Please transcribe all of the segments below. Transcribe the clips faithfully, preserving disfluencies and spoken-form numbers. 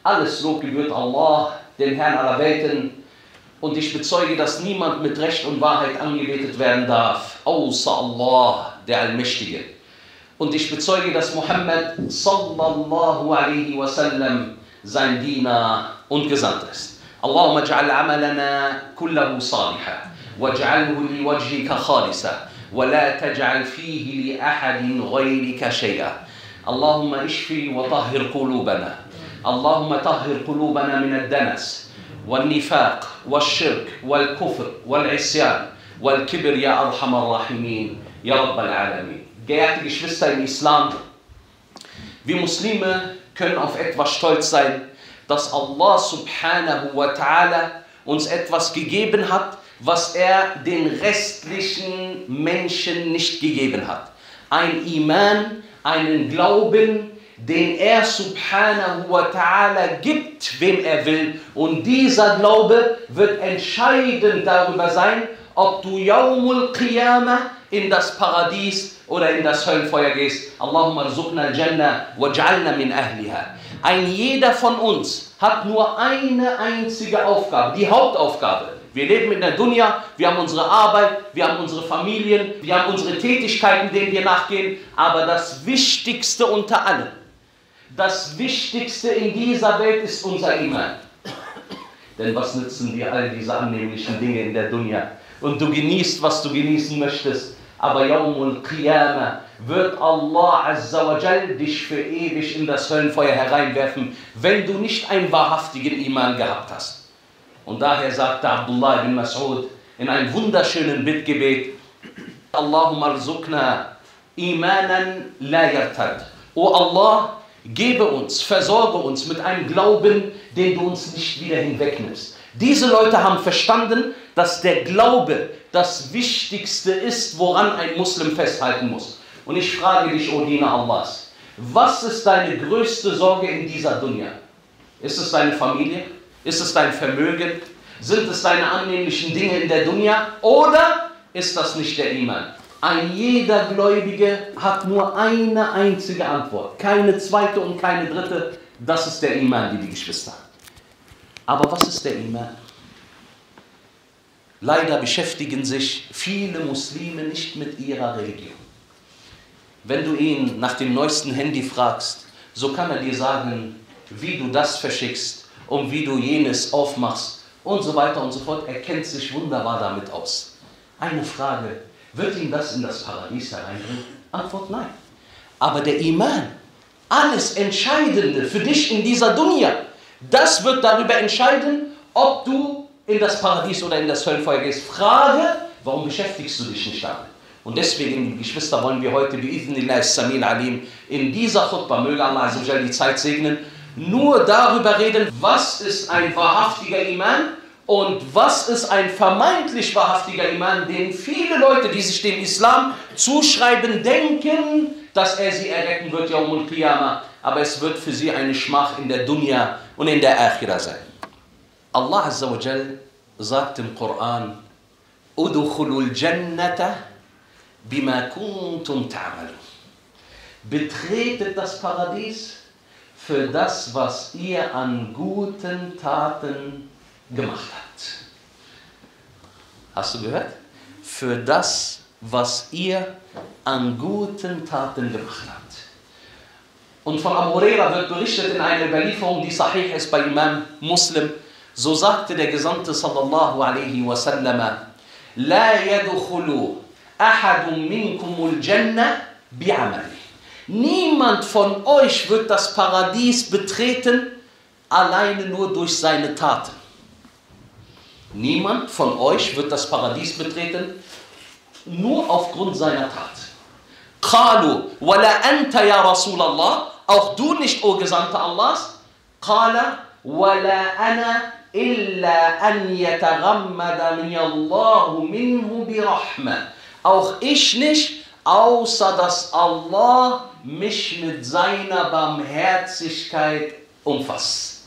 Alles Lob gebührt Allah, dem Herrn aller Welten. Und ich bezeuge, dass niemand mit Recht und Wahrheit angebetet werden darf, außer Allah, der Allmächtige. Und ich bezeuge, dass Muhammad sallallahu alaihi wasallam sein Diener und Gesandt ist. Allahumma ij'al amalana kullahu salihan waj'alhu liwajhika khalisa wa la taj'al fihi li ahadin ghayrika shay'a. Allahumma ishfi wa tahhir qulubana. Allahumma tahhir qulubana min ad-danas wal-nifaq wal-shirk wal-kufr wal-isyan wal-kibr ya arhamar rahimin ya rabbal alamin. Geehrte Geschwister im Islam, wir Muslime können auf etwas stolz sein, dass Allah subhanahu wa ta'ala uns etwas gegeben hat, was er den restlichen Menschen nicht gegeben hat. Ein Iman, einen Glauben, den er subhanahu wa ta'ala gibt, wem er will. Und dieser Glaube wird entscheidend darüber sein, ob du Yawmul Qiyamah in das Paradies oder in das Höllenfeuer gehst. Allahumma rzuqna al-Jannah waj'alna min ahliha. Ein jeder von uns hat nur eine einzige Aufgabe, die Hauptaufgabe. Wir leben in der Dunya, wir haben unsere Arbeit, wir haben unsere Familien, wir haben unsere Tätigkeiten, denen wir nachgehen. Aber das Wichtigste unter allem, das Wichtigste in dieser Welt ist unser Iman. Denn was nützen dir all diese annehmlichen Dinge in der Dunya? Und du genießt, was du genießen möchtest. Aber Yawmul Qiyamah wird Allah Azza wa Jal dich für ewig in das Höllenfeuer hereinwerfen, wenn du nicht einen wahrhaftigen Iman gehabt hast. Und daher sagte Abdullah ibn Mas'ud in einem wunderschönen Bittgebet: Allahumma rzuqna imanan la yartad. O Allah, gebe uns, versorge uns mit einem Glauben, den du uns nicht wieder hinwegnimmst. Diese Leute haben verstanden, dass der Glaube das Wichtigste ist, woran ein Muslim festhalten muss. Und ich frage dich, O Diener Allahs, was ist deine größte Sorge in dieser Dunya? Ist es deine Familie? Ist es dein Vermögen? Sind es deine annehmlichen Dinge in der Dunya? Oder ist das nicht der Iman? Ein jeder Gläubige hat nur eine einzige Antwort. Keine zweite und keine dritte. Das ist der Iman, liebe Geschwister. Aber was ist der Iman? Leider beschäftigen sich viele Muslime nicht mit ihrer Religion. Wenn du ihn nach dem neuesten Handy fragst, so kann er dir sagen, wie du das verschickst und wie du jenes aufmachst und so weiter und so fort. Er kennt sich wunderbar damit aus. Eine Frage: Wird ihm das in das Paradies hereinbringen? Antwort: nein. Aber der Iman, alles Entscheidende für dich in dieser Dunya, das wird darüber entscheiden, ob du in das Paradies oder in das Höllenfeuer gehst. Frage: Warum beschäftigst du dich nicht damit? Und deswegen, Geschwister, wollen wir heute bi'idhnillah samil alim in dieser Khutbah, möge Allah Azza wa Jalla die Zeit segnen, nur darüber reden, was ist ein wahrhaftiger Iman und was ist ein vermeintlich wahrhaftiger Iman, den viele Leute, die sich dem Islam zuschreiben, denken, dass er sie erretten wird, Yawmul Qiyamah, aber es wird für sie eine Schmach in der Dunya und in der Akhirah sein. Allah Azza wa Jal sagt im Koran: Udkhulul Jannata bima kuntum ta'malun. Betretet das Paradies für das, was ihr an guten Taten gemacht habt. Hast du gehört? Für das, was ihr an guten Taten gemacht habt. Und von Abu Huraira wird berichtet in einer Überlieferung, die sahih ist bei Imam Muslim, so sagte der Gesandte sallallahu alaihi wasallam: La yadkhulu ahadun minkumul Jannah bi'amali. Niemand von euch wird das Paradies betreten, alleine nur durch seine Taten. Niemand von euch wird das Paradies betreten, nur aufgrund seiner Tat. Qalu, wala anta ya Rasulallah, auch du nicht, o Gesandter Allahs. Qala, wala ana illa an yataghammadani Allahu minhu birahma. Auch ich nicht, außer dass Allah mich mit seiner Barmherzigkeit umfasst.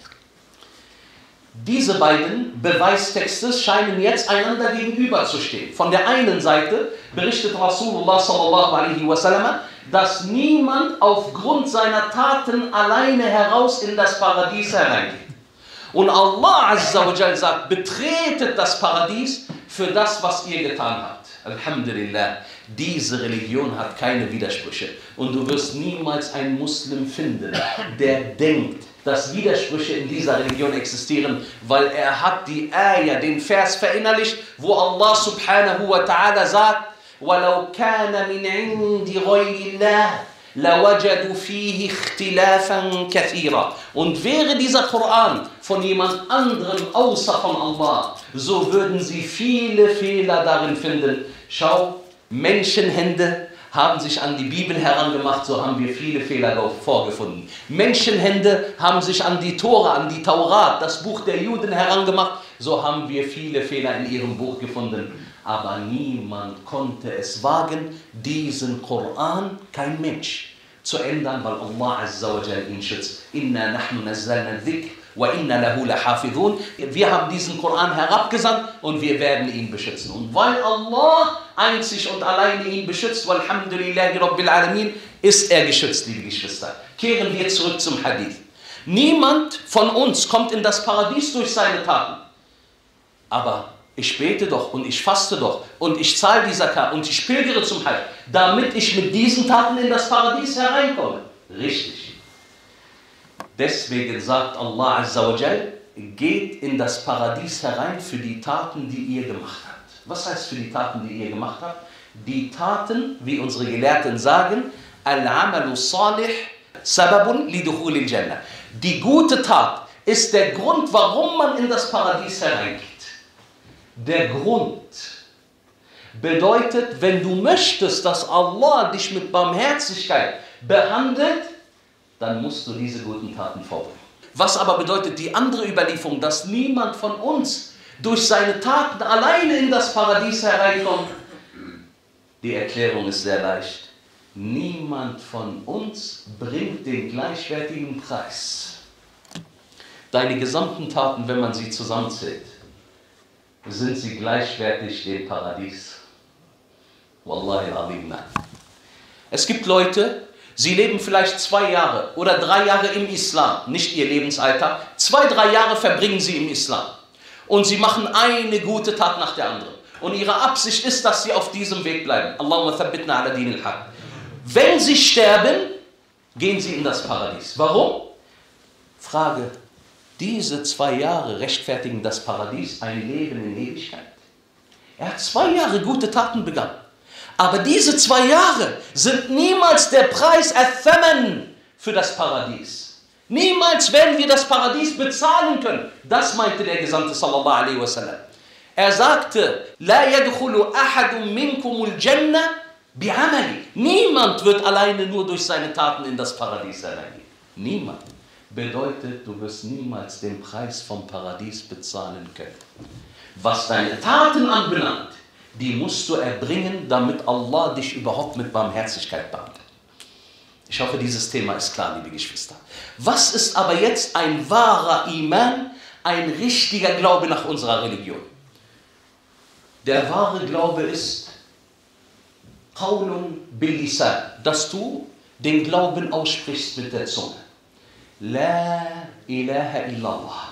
Diese beiden Beweistexte scheinen jetzt einander gegenüberzustehen. Von der einen Seite berichtet Rasulullah sallallahu alaihi wasallam, dass niemand aufgrund seiner Taten alleine heraus in das Paradies hereingeht. Und Allah Azza wa Jal sagt, betretet das Paradies für das, was ihr getan habt. Alhamdulillah, diese Religion hat keine Widersprüche. Und du wirst niemals einen Muslim finden, der denkt, dass Widersprüche in dieser Religion existieren, weil er hat die Ayah, den Vers verinnerlicht, wo Allah subhanahu wa ta'ala sagt, وَلَوْ كَانَ مِنْ عِنْدِ غَيْرِ اللَّهِ لَوَجَدُوا فِيهِ اخْتِلَافًا كَثِيرًا. Und wäre dieser Koran von jemand anderem außer von Allah, so würden sie viele Fehler darin finden. Schau, Menschenhände haben sich an die Bibel herangemacht, so haben wir viele Fehler vorgefunden. Menschenhände haben sich an die Tora, an die Taurat, das Buch der Juden herangemacht, so haben wir viele Fehler in ihrem Buch gefunden. Aber niemand konnte es wagen, diesen Koran, kein Mensch, zu ändern, weil Allah Azza wa Jal ihn schützt. Inna nahnu nazzalna dhikr wa inna lahu lahafidhun. Wir haben diesen Koran herabgesandt und wir werden ihn beschützen. Und weil Allah einzig und alleine ihn beschützt, walhamdulillahi rabbil alamin, ist er geschützt, liebe Geschwister. Kehren wir zurück zum Hadith. Niemand von uns kommt in das Paradies durch seine Taten. Aber ich bete doch und ich faste doch und ich zahle die Zakat und ich pilgere zum Hajj, damit ich mit diesen Taten in das Paradies hereinkomme. Richtig. Deswegen sagt Allah Azza wa Jal, geht in das Paradies herein für die Taten, die ihr gemacht habt. Was heißt für die Taten, die ihr gemacht habt? Die Taten, wie unsere Gelehrten sagen, Al-Amalu Salih Sababun lidukhulil Jannah. Die gute Tat ist der Grund, warum man in das Paradies hereingeht. Der Grund bedeutet, wenn du möchtest, dass Allah dich mit Barmherzigkeit behandelt, dann musst du diese guten Taten vorbringen. Was aber bedeutet die andere Überlieferung, dass niemand von uns durch seine Taten alleine in das Paradies hereinkommt? Die Erklärung ist sehr leicht. Niemand von uns bringt den gleichwertigen Preis. Deine gesamten Taten, wenn man sie zusammenzählt, sind sie gleichwertig dem Paradies? Wallahi al-Azim, nein. Es gibt Leute, sie leben vielleicht zwei Jahre oder drei Jahre im Islam, nicht ihr Lebensalter. Zwei, drei Jahre verbringen sie im Islam. Und sie machen eine gute Tat nach der anderen. Und ihre Absicht ist, dass sie auf diesem Weg bleiben. Allahumma thabbitna ala din al-haq. Wenn sie sterben, gehen sie in das Paradies. Warum? Frage. Diese zwei Jahre rechtfertigen das Paradies, ein Leben in Ewigkeit. Er hat zwei Jahre gute Taten begangen. Aber diese zwei Jahre sind niemals der Preis al-Thaman für das Paradies. Niemals werden wir das Paradies bezahlen können. Das meinte der Gesandte sallallahu alaihi wasallam. Er sagte, La yadkhulu ahadun minkumul Jannah bi'amali. Niemand wird alleine nur durch seine Taten in das Paradies hereingehen. Niemand. Bedeutet, du wirst niemals den Preis vom Paradies bezahlen können. Was deine Taten anbelangt, die musst du erbringen, damit Allah dich überhaupt mit Barmherzigkeit behandelt. Ich hoffe, dieses Thema ist klar, liebe Geschwister. Was ist aber jetzt ein wahrer Iman, ein richtiger Glaube nach unserer Religion? Der wahre Glaube ist Qawlun bil Lisan, dass du den Glauben aussprichst mit der Zunge. La ilaha illallah.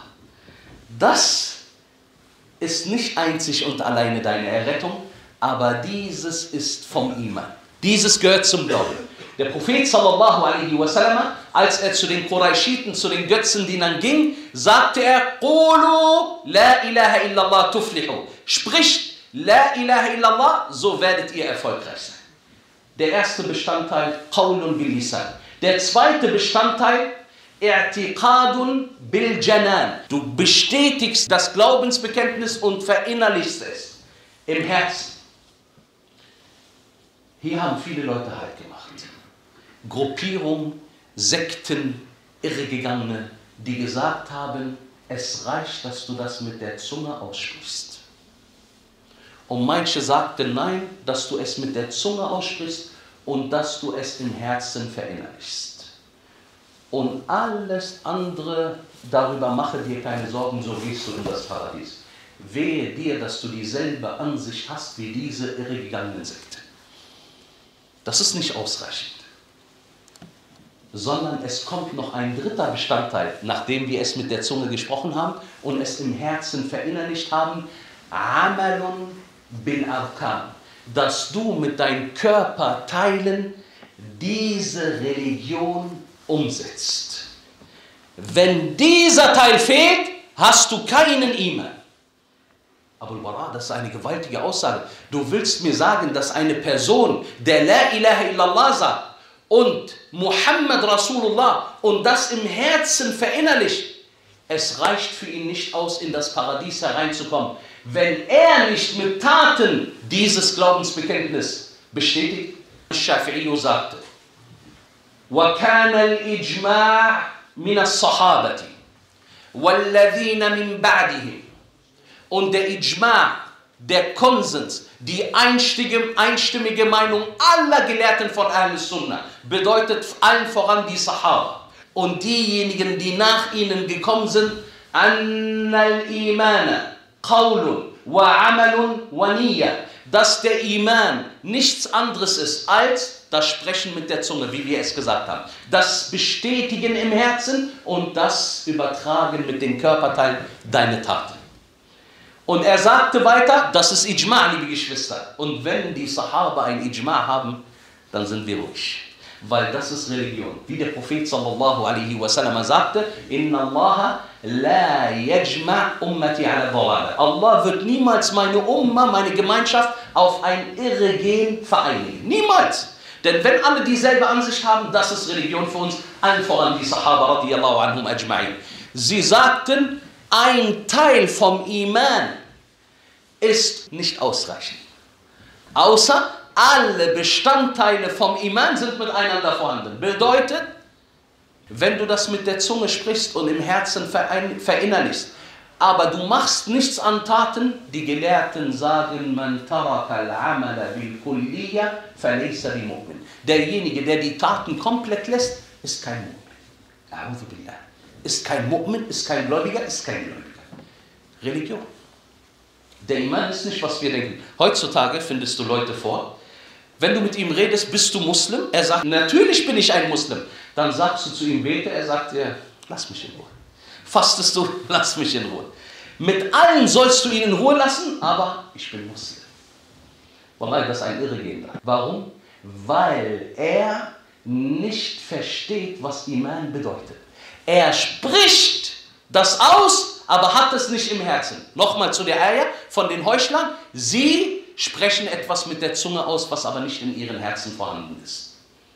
Das ist nicht einzig und alleine deine Errettung, aber dieses ist vom Iman. Dieses gehört zum Glauben. Der Prophet sallallahu alaihi wasallam, als er zu den Qurayshiten, zu den Götzendienern ging, sagte er, Qulu la ilaha illallah tuflihu. Spricht la ilaha illallah, so werdet ihr erfolgreich sein. Der erste Bestandteil, Qawlun bil Lisan. Der zweite Bestandteil, I'tiqadun bil Janan. Du bestätigst das Glaubensbekenntnis und verinnerlichst es im Herzen. Hier haben viele Leute Halt gemacht. Gruppierungen, Sekten, Irregegangene, die gesagt haben, es reicht, dass du das mit der Zunge aussprichst. Und manche sagten nein, dass du es mit der Zunge aussprichst und dass du es im Herzen verinnerlichst. Und alles andere, darüber mache dir keine Sorgen, so gehst du in das Paradies. Wehe dir, dass du dieselbe Ansicht hast wie diese irregegangenen Sekten. Das ist nicht ausreichend. sondern es kommt noch ein dritter Bestandteil, nachdem wir es mit der Zunge gesprochen haben und es im Herzen verinnerlicht haben, Amalun bil Arkan, dass du mit deinen Körperteilen diese Religion umsetzt. Wenn dieser Teil fehlt, hast du keinen Iman. Abul Bara, das ist eine gewaltige Aussage. Du willst mir sagen, dass eine Person, der La ilaha illallah sagt und Muhammad Rasulullah und das im Herzen verinnerlicht, es reicht für ihn nicht aus, in das Paradies hereinzukommen, wenn er nicht mit Taten dieses Glaubensbekenntnis bestätigt. Shafi'i sagte, وَكَانَ الْإِجْمَاعُ مِنَ الصَّحَابَةِ وَالَّذِينَ مِنْ بَعْدِهِمْ. Und der Ijma', der Konsens, die einstimmige, einstimmige Meinung aller Gelehrten von Ahl-Sunnah bedeutet allen voran die Sahaba und diejenigen, die nach ihnen gekommen sind, anna al-Imana qawlun wa amalun wa niyya, dass der Iman nichts anderes ist als das Sprechen mit der Zunge, wie wir es gesagt haben, das Bestätigen im Herzen und das Übertragen mit den Körperteilen deine Taten. Und er sagte weiter, das ist Ijma', liebe Geschwister. Und wenn die Sahaba ein Ijma' haben, dann sind wir ruhig. Weil das ist Religion. Wie der Prophet sallallahu alaihi wasallam sagte, Inna Allaha la yajma' ummati ala dhalala. Allah wird niemals meine Umma, meine Gemeinschaft auf ein Irregehen vereinigen. Niemals. Denn wenn alle dieselbe Ansicht haben, das ist Religion für uns, allen voran die Sahaba radiyallahu anhum ajma'in. Sie sagten, ein Teil vom Iman ist nicht ausreichend. Außer alle Bestandteile vom Iman sind miteinander vorhanden. Bedeutet, wenn du das mit der Zunge sprichst und im Herzen verinnerlichst, aber du machst nichts an Taten, die Gelehrten sagen, man taraka al-amala bil kulliya falaysa bi mu'min. Derjenige, der die Taten komplett lässt, ist kein Mu'min. A'udhu billah. Ist kein Mu'min, ist kein Gläubiger, ist kein Gläubiger. Religion. Der Iman ist nicht, was wir denken. Heutzutage findest du Leute vor, wenn du mit ihm redest, bist du Muslim? Er sagt, natürlich bin ich ein Muslim. Dann sagst du zu ihm, bete, er sagt dir, lass mich in Ruhe. Fastest du, lass mich in Ruhe. Mit allen sollst du ihn in Ruhe lassen, aber ich bin Muslim. Warum? Das ist ein Irregehender. Warum? Weil er nicht versteht, was Iman bedeutet. Er spricht das aus, aber hat es nicht im Herzen. Nochmal zu der Ayah von den Heuchlern. Sie sprechen etwas mit der Zunge aus, was aber nicht in ihren Herzen vorhanden ist.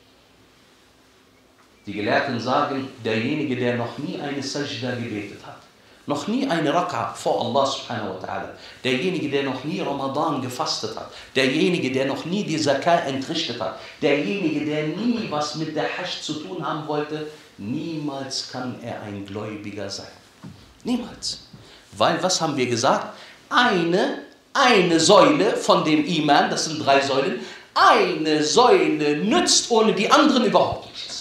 Die Gelehrten sagen, derjenige, der noch nie eine Sajda gebetet hat, noch nie eine Raka vor Allah subhanahu wa ta'ala, derjenige, der noch nie Ramadan gefastet hat, derjenige, der noch nie die Zakat entrichtet hat, derjenige, der nie was mit der Hajj zu tun haben wollte, niemals kann er ein Gläubiger sein. Niemals. Weil, was haben wir gesagt? Eine, eine Säule von dem Iman, das sind drei Säulen, eine Säule nützt ohne die anderen überhaupt nichts.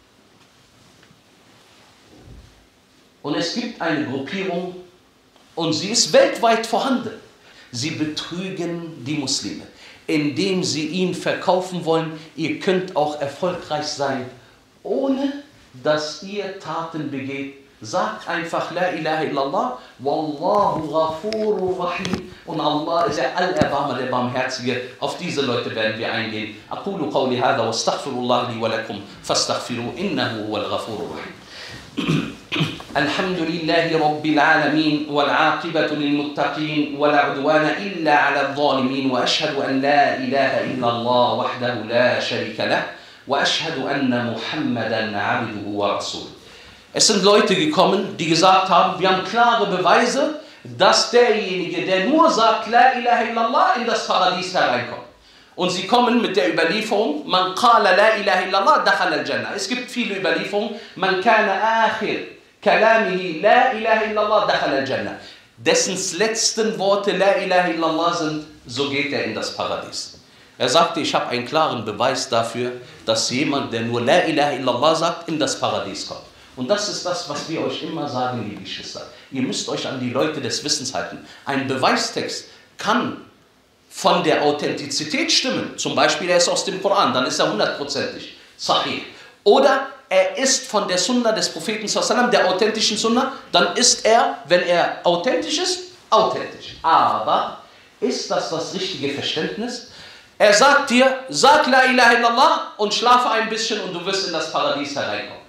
Und es gibt eine Gruppierung und sie ist weltweit vorhanden. Sie betrügen die Muslime, indem sie ihnen verkaufen wollen, ihr könnt auch erfolgreich sein, ohne dass ihr Taten begeht. Sagt einfach La ilaha illallah, Wallahu ghafurur rahim. Und Allah ist der Allerbarmer, der Barmherzige. Auf diese Leute werden wir eingehen. Aqulu qawli hadha wa astaghfirullah li wa lakum fastaghfiru innahu huwal ghafurur rahim. Alhamdulillahi rabbil alamin wal aqibatu lil muttaqin wa la udwana illa ala adh-dhalimin wa ashhadu an la ilaha illallah wahdahu la sharika lah wa ashhadu anna Muhammadan abduhu wa rasuluh. Es sind Leute gekommen, die gesagt haben, wir haben klare Beweise, dass derjenige, der nur sagt, La ilaha illallah, in das Paradies hereinkommt. Und sie kommen mit der Überlieferung, man qala la ilaha illallah, dakhala al-Jannah. Es gibt viele Überlieferungen, man kana akhir kalamihi la ilaha illallah, dakhala al-Jannah. Dessen letzten Worte la ilaha illallah sind, so geht er in das Paradies. Er sagte, ich habe einen klaren Beweis dafür, dass jemand, der nur la ilaha illallah sagt, in das Paradies kommt. Und das ist das, was wir euch immer sagen, liebe Geschwister. Ihr müsst euch an die Leute des Wissens halten. Ein Beweistext kann von der Authentizität stimmen. Zum Beispiel, er ist aus dem Koran, dann ist er hundertprozentig sahih. Oder er ist von der Sunna des Propheten sallallahu, der authentischen Sunna, dann ist er, wenn er authentisch ist, authentisch. Aber ist das das richtige Verständnis? Er sagt dir, sag La ilaha illallah und schlafe ein bisschen und du wirst in das Paradies hereinkommen.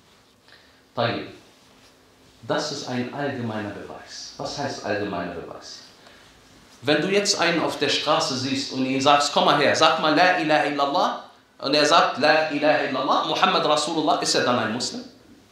Das ist ein allgemeiner Beweis. Was heißt allgemeiner Beweis? Wenn du jetzt einen auf der Straße siehst und ihn sagst, komm mal her, sag mal La ilaha illallah, und er sagt La ilaha illallah, Muhammad Rasulullah, ist er dann ein Muslim?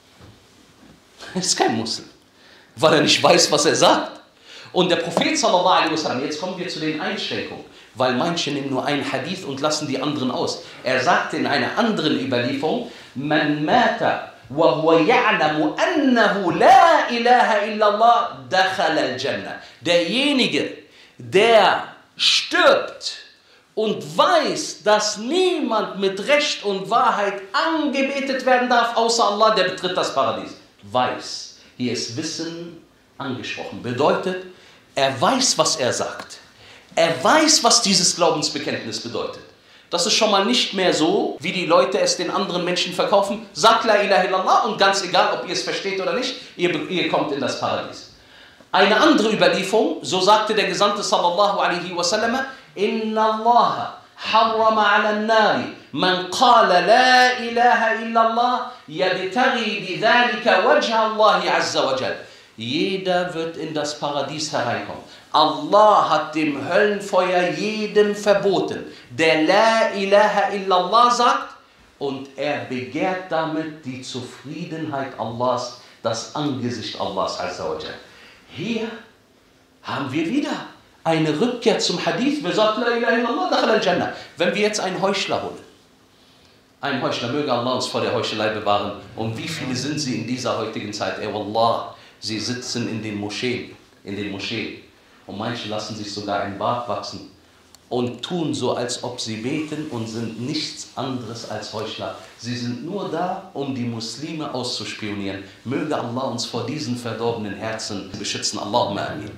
Er ist kein Muslim, weil er nicht weiß, was er sagt. Und der Prophet sallallahu alaihi wasallam, jetzt kommen wir zu den Einschränkungen, weil manche nehmen nur einen Hadith und lassen die anderen aus. Er sagte in einer anderen Überlieferung, Man mata wa huwa ya'lamu annahu la ilaha illallah dakhala al-Jannah. Derjenige, der stirbt und weiß, dass niemand mit Recht und Wahrheit angebetet werden darf, außer Allah, der betritt das Paradies. Weiß. Hier ist Wissen angesprochen. Bedeutet, er weiß, was er sagt. Er weiß, was dieses Glaubensbekenntnis bedeutet. Das ist schon mal nicht mehr so, wie die Leute es den anderen Menschen verkaufen. Sagt La ilaha illallah und ganz egal, ob ihr es versteht oder nicht, ihr, ihr kommt in das Paradies. Eine andere Überlieferung, so sagte der Gesandte sallallahu alaihi wasallam, Inna Allah harrama ala an-nari man qala la ilaha illallah yabtaghi bidhalika wajha Allah azza wa jal. Jeder wird in das Paradies hereinkommen. Allah hat dem Höllenfeuer jedem verboten, der La ilaha illallah sagt, und er begehrt damit die Zufriedenheit Allahs, das Angesicht Allahs azza wa jal. Hier haben wir wieder eine Rückkehr zum Hadith. Wir sagen, La ilaha illallah, dakhala al-Jannah. Wenn wir jetzt einen Heuchler holen, einen Heuchler, möge Allah uns vor der Heuchelei bewahren. Und wie viele sind sie in dieser heutigen Zeit? Ey, Wallah, sie sitzen in den Moscheen, in den Moscheen. Und manche lassen sich sogar ein Bart wachsen und tun so, als ob sie beten und sind nichts anderes als Heuchler. Sie sind nur da, um die Muslime auszuspionieren. Möge Allah uns vor diesen verdorbenen Herzen beschützen. Allahumma amin.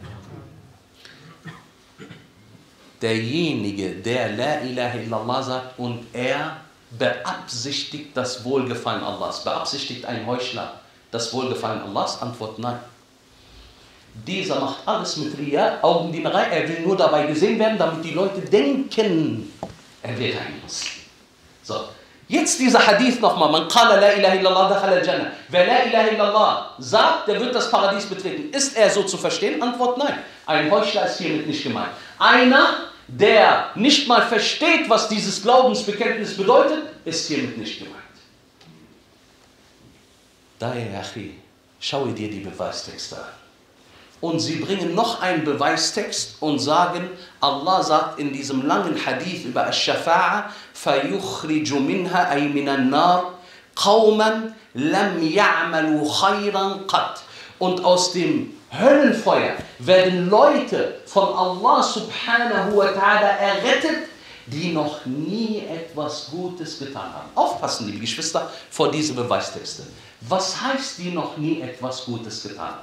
Derjenige, der La ilaha illallah sagt und er beabsichtigt das Wohlgefallen Allahs, beabsichtigt ein Heuchler das Wohlgefallen Allahs? Antwort nein. Dieser macht alles mit Riya, Augendienerei, er will nur dabei gesehen werden, damit die Leute denken, er wird ein Muslim. So, jetzt dieser Hadith nochmal, man qala la ilaha illallah dakhala al-Jannah. Wer la ilaha illallah sagt, der wird das Paradies betreten. Ist er so zu verstehen? Antwort nein. Ein Heuchler ist hiermit nicht gemeint. Einer, der nicht mal versteht, was dieses Glaubensbekenntnis bedeutet, ist hiermit nicht gemeint. Daher, Achi, schaue dir die Beweistexte an. Und sie bringen noch einen Beweistext und sagen, Allah sagt in diesem langen Hadith über Ash-Shafa'a, فَيُخْرِجُ مِنْهَا أَيْ مِنَ النَّارِ قَوْمًا لَمْ يَعْمَلُوا خَيْرًا قَطْ. Und aus dem Höllenfeuer werden Leute von Allah subhanahu wa ta'ala errettet, die noch nie etwas Gutes getan haben. Aufpassen, liebe Geschwister, vor diese Beweistexte. Was heißt, die noch nie etwas Gutes getan haben?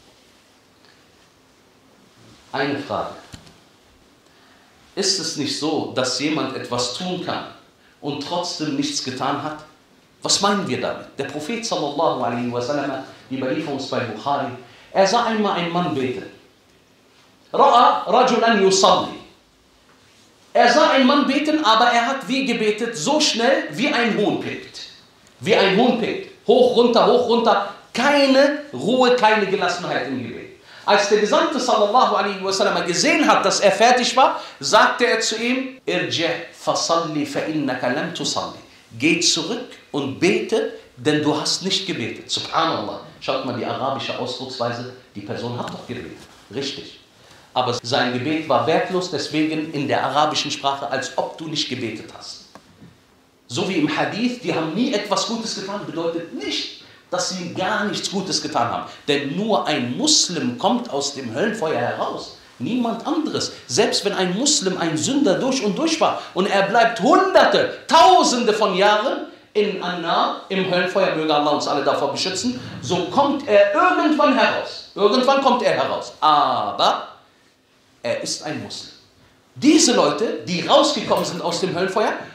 Eine Frage. Ist es nicht so, dass jemand etwas tun kann und trotzdem nichts getan hat? Was meinen wir damit? Der Prophet sallallahu alaihi wasallam, die Überlieferung bei Bukhari, er sah einmal einen Mann beten. Ra'a rajulan yusalli. Er sah einen Mann beten, aber er hat wie gebetet, so schnell wie ein Huhn pinkt. Wie ein Huhn pinkt. Hoch, runter, hoch, runter. Keine Ruhe, keine Gelassenheit im Gebet. Als der Gesandte sallallahu alaihi wasallam gesehen hat, dass er fertig war, sagte er zu ihm, Irji' fasalli fa innaka lam tusalli. Geh zurück und bete, denn du hast nicht gebetet. Subhanallah. Schaut mal die arabische Ausdrucksweise, die Person hat doch gebetet. Richtig. Aber sein Gebet war wertlos, deswegen in der arabischen Sprache, als ob du nicht gebetet hast. So wie im Hadith, die haben nie etwas Gutes getan, bedeutet nicht, dass sie gar nichts Gutes getan haben. Denn nur ein Muslim kommt aus dem Höllenfeuer heraus. Niemand anderes. Selbst wenn ein Muslim ein Sünder durch und durch war und er bleibt hunderte, tausende von Jahren in Annar, im Höllenfeuer, möge Allah uns alle davor beschützen, so kommt er irgendwann heraus. Irgendwann kommt er heraus. Aber er ist ein Muslim. Diese Leute, die rausgekommen sind aus dem Höllenfeuer,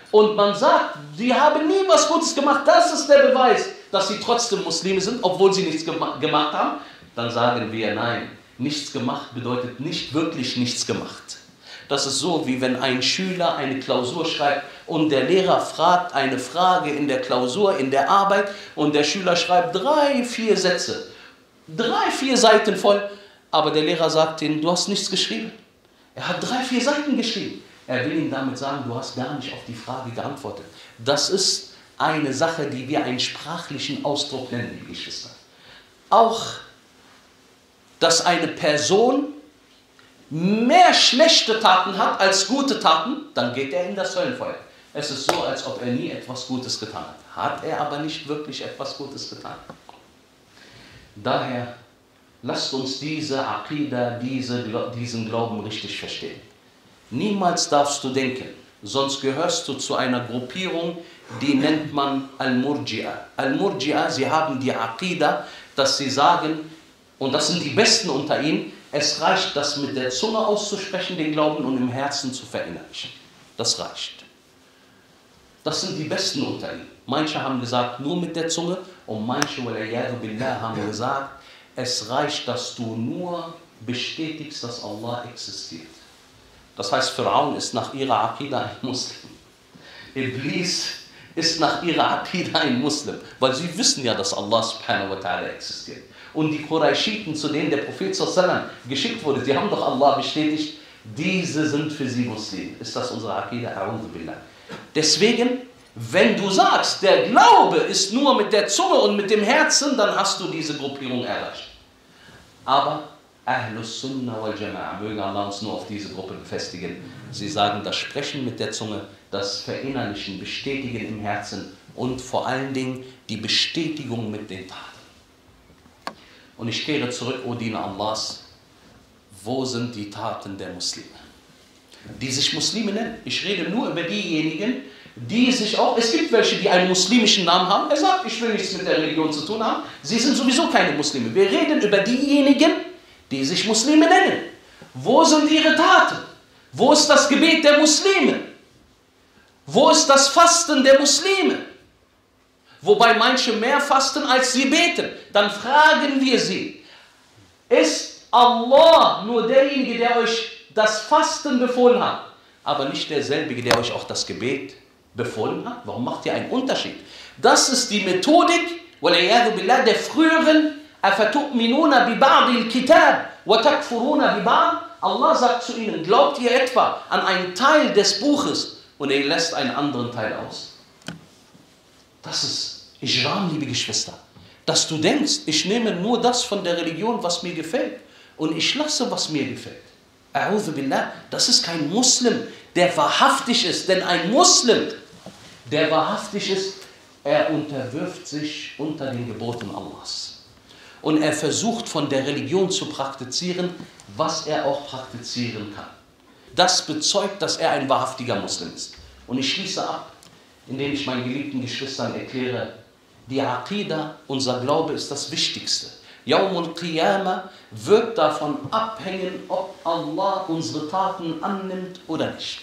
und man sagt, sie haben nie was Gutes gemacht, das ist der Beweis, dass sie trotzdem Muslime sind, obwohl sie nichts gema gemacht haben, dann sagen wir, nein, nichts gemacht bedeutet nicht wirklich nichts gemacht. Das ist so, wie wenn ein Schüler eine Klausur schreibt und der Lehrer fragt eine Frage in der Klausur, in der Arbeit und der Schüler schreibt drei, vier Sätze, drei, vier Seiten voll, aber der Lehrer sagt ihm, du hast nichts geschrieben. Er hat drei, vier Seiten geschrieben. Er will ihm damit sagen, du hast gar nicht auf die Frage geantwortet. Das ist eine Sache, die wir einen sprachlichen Ausdruck nennen, liebe Geschwister. Auch, dass eine Person mehr schlechte Taten hat als gute Taten, dann geht er in das Höllenfeuer. Es ist so, als ob er nie etwas Gutes getan hat. Hat er aber nicht wirklich etwas Gutes getan. Daher lasst uns diese Aqida, diese, diesen Glauben richtig verstehen. Niemals darfst du denken, sonst gehörst du zu einer Gruppierung, die nennt man Al-Murji'a. Al-Murji'a, sie haben die Aqida, dass sie sagen, und das sind die Besten unter ihnen, es reicht, das mit der Zunge auszusprechen, den Glauben, und im Herzen zu verinnerlichen. Das reicht. Das sind die Besten unter ihnen. Manche haben gesagt, nur mit der Zunge, und manche, waliyadu billah, haben gesagt, es reicht, dass du nur bestätigst, dass Allah existiert. Das heißt, Pharaon ist nach ihrer Aqida ein Muslim. Iblis ist nach ihrer Aqida ein Muslim, weil sie wissen ja, dass Allah subhanahu wa ta'ala existiert. Und die Qurayshiten, zu denen der Prophet sallam geschickt wurde, die haben doch Allah bestätigt, diese sind für sie Muslime. Ist das unsere Aqida? A'udhu billah. Deswegen, wenn du sagst, der Glaube ist nur mit der Zunge und mit dem Herzen, dann hast du diese Gruppierung erreicht. Aber Ahlus Sunnah wal Jama'a, möge Allah uns nur auf diese Gruppe befestigen. Sie sagen, das Sprechen mit der Zunge, das Verinnerlichen, Bestätigen im Herzen und vor allen Dingen die Bestätigung mit den Taten. Und ich kehre zurück, O Diener Allahs, wo sind die Taten der Muslime? Die sich Muslime nennen. Ich rede nur über diejenigen, die sich auch, es gibt welche, die einen muslimischen Namen haben. Er sagt, ich will nichts mit der Religion zu tun haben. Sie sind sowieso keine Muslime. Wir reden über diejenigen, die sich Muslime nennen. Wo sind ihre Taten? Wo ist das Gebet der Muslime? Wo ist das Fasten der Muslime? Wobei manche mehr fasten, als sie beten. Dann fragen wir sie, ist Allah nur derjenige, der euch das Fasten befohlen hat, aber nicht derselbige, der euch auch das Gebet befohlen hat? Warum macht ihr einen Unterschied? Das ist die Methodik, waliyadu billah, der früheren Afatu'minuna bi ba'dil kitab wa takfuruna bi ba'd. Allah sagt zu ihnen, glaubt ihr etwa an einen Teil des Buches und er lässt einen anderen Teil aus? Das ist Ijram, liebe Geschwister. Dass du denkst, ich nehme nur das von der Religion, was mir gefällt, und ich lasse, was mir gefällt. A'udhu billah, das ist kein Muslim, der wahrhaftig ist. Denn ein Muslim, der wahrhaftig ist, er unterwirft sich unter den Geboten Allahs. Und er versucht von der Religion zu praktizieren, was er auch praktizieren kann. Das bezeugt, dass er ein wahrhaftiger Muslim ist. Und ich schließe ab, indem ich meinen geliebten Geschwistern erkläre, die Aqida, unser Glaube, ist das Wichtigste. Yawmul Qiyamah wird davon abhängen, ob Allah unsere Taten annimmt oder nicht.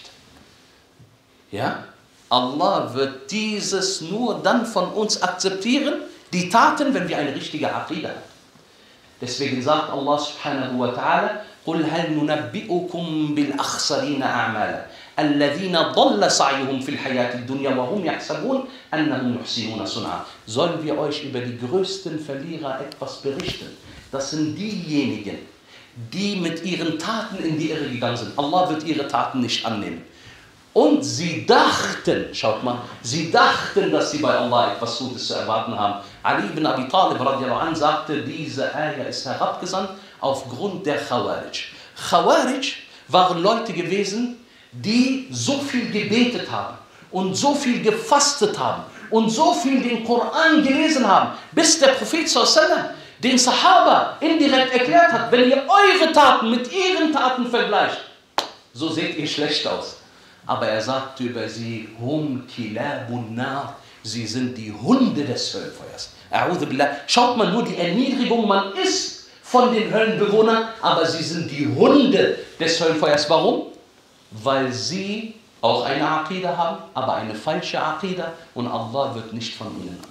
Ja? Allah wird dieses nur dann von uns akzeptieren, die Taten, wenn wir eine richtige Aqida haben. Deswegen sagt Allah subhanahu wa ta'ala, قُلْ هَلْ نُنَبِّئُكُمْ بِالْأَخْسَرِينَ أَعْمَالًا الَّذِينَ ضَلَّ سَعْيُهُمْ فِي الْحَيَاةِ الدُّنْيَا وَهُمْ يَحْسَبُونَ أَنَّهُمْ يُحْسِنُونَ صُنْعًا. Sollen wir euch über die größten Verlierer etwas berichten? Das sind diejenigen, die mit ihren Taten in die Irre gegangen sind. Allah wird ihre Taten nicht annehmen. Und sie dachten, schaut mal, sie dachten, dass sie bei Allah etwas Gutes zu erwarten haben. Ali ibn Abi Talib radiallahu anh sagte, diese Ayah ist herabgesandt aufgrund der Khawarij. Khawarij waren Leute gewesen, die so viel gebetet haben und so viel gefastet haben und so viel den Koran gelesen haben, bis der Prophet sallallahu alaihi wasallam den Sahaba indirekt erklärt hat, wenn ihr eure Taten mit ihren Taten vergleicht, so seht ihr schlecht aus. Aber er sagte über sie, hum kilabun nar, sie sind die Hunde des Höllenfeuers. A'udhu billah. Schaut mal nur die Erniedrigung, man ist von den Höllenbewohnern, aber sie sind die Hunde des Höllenfeuers. Warum? Weil sie auch eine Aqida haben, aber eine falsche Aqida, und Allah wird nicht von ihnen annehmen.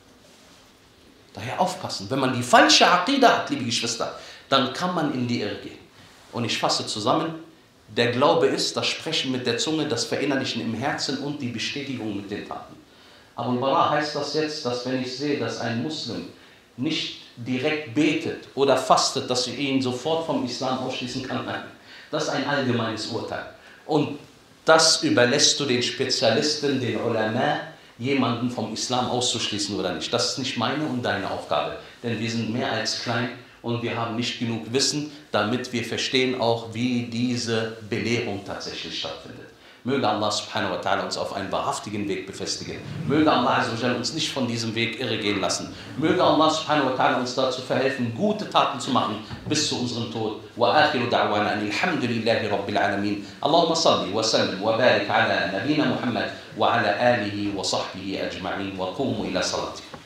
Daher aufpassen, wenn man die falsche Aqida hat, liebe Geschwister, dann kann man in die Irre gehen. Und ich fasse zusammen, der Glaube ist das Sprechen mit der Zunge, das Verinnerlichen im Herzen und die Bestätigung mit den Taten. Abu al-Bara, heißt das jetzt, dass wenn ich sehe, dass ein Muslim nicht direkt betet oder fastet, dass ich ihn sofort vom Islam ausschließen kann? Nein, das ist ein allgemeines Urteil. Und das überlässt du den Spezialisten, den Ulama, jemanden vom Islam auszuschließen oder nicht. Das ist nicht meine und deine Aufgabe, denn wir sind mehr als klein und wir haben nicht genug Wissen, damit wir verstehen auch, wie diese Belehrung tatsächlich stattfindet. Möge Allah subhanahu wa ta'ala uns auf einen wahrhaftigen Weg befestigen. Möge Allah azza wa jalla uns nicht von diesem Weg irregehen lassen. Möge Allah subhanahu wa ta'ala uns dazu verhelfen, gute Taten zu machen bis zu unserem Tod. Wa akhiru da'wana alhamdulillahi rabbil alamin. Allahumma salli wa sallim wa barik ala nabina Muhammad wa ala alihi wa sahbihi ajma'in wa qumu ila salatikum.